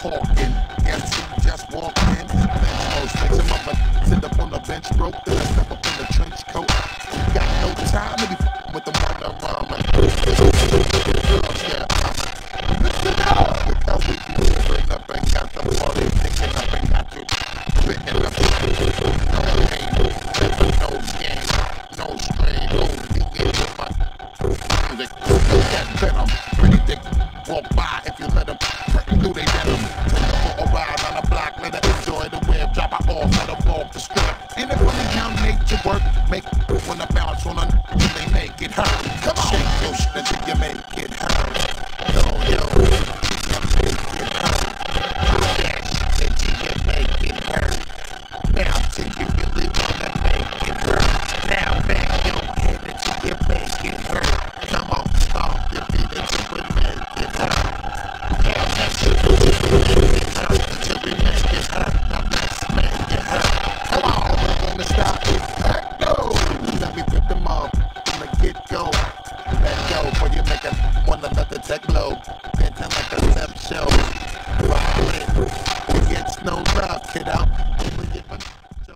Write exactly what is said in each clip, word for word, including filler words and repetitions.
talking. Guess who just walked in? Bench fix him up and sit up on the bench broke. Then I step up in the trench coat. Got no time to be f***ing with the mother mama. Girls, yeah. Listen up! Look how we be straight up and got the party picking up and got you picking up. No pain, never no game, no strain, no begin with my music. That venom, pretty dick, walk by if you let them through they denim. Take her for a ride on the block, let her enjoy the web, drop her off, let her walk the strip. Ain't it funny how nature work? Make when I bounce on a they make it hurt. Come on, shake your shit until you make it hurt. Yo, yo, you make it hurt. That shit until you make it hurt. Now till you really wanna make it hurt. Now back your head until you make it hurt. Come on, stomp your feet until we make it hurt. Now that shit until we make it hurt. Until we make it hurt. Now let's make it hurt. Come on, we're gonna stop it. Let go. Let me rip them off from the get-go. Let go before you make it one another tech low. Dancing like a step show. Roll it. It gets no love, kiddo. We give a show.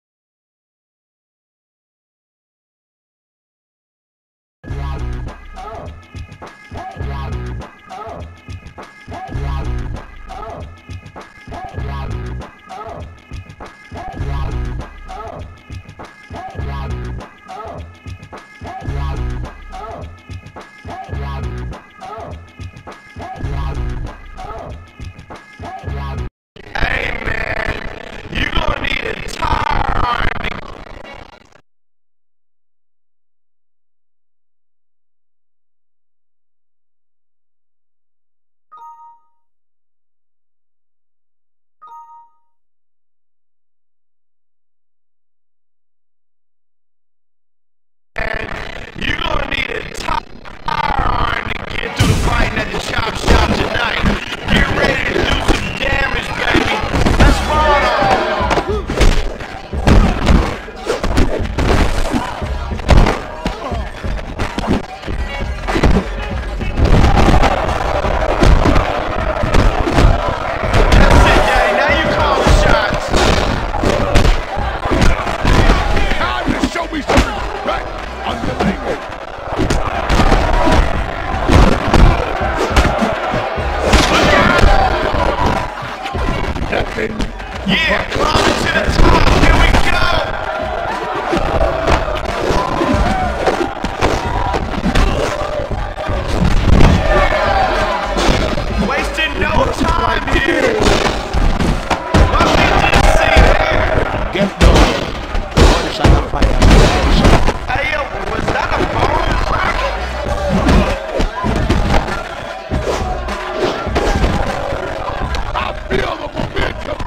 You're gonna need a tire iron to get through the fighting at the chop shop tonight. Get ready to do some damage, baby. Let's roll. That's it, Daddy. Now you call the shots. Time to show me some respect. Unbelievable. Yeah, climbing to the top. Here we go. Wasting no time here. What we just see there. Get going. Orders on the fire. Hey, yo, was that a bomb cracker? I feel the momentum.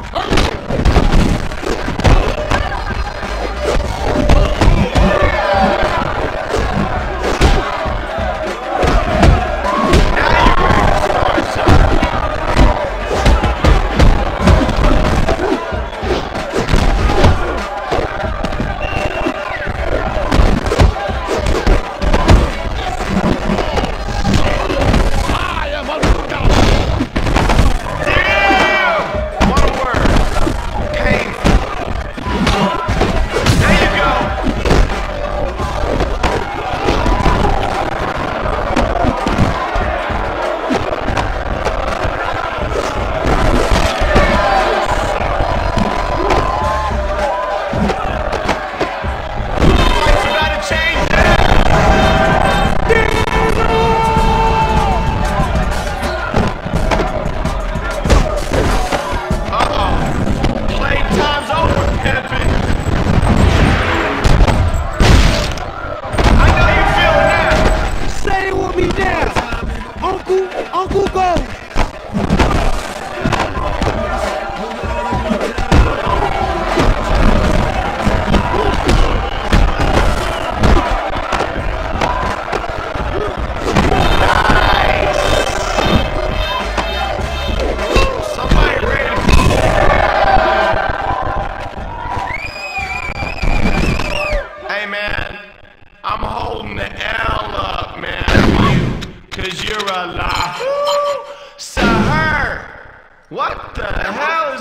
Cause you're alive. Sir, What the hell is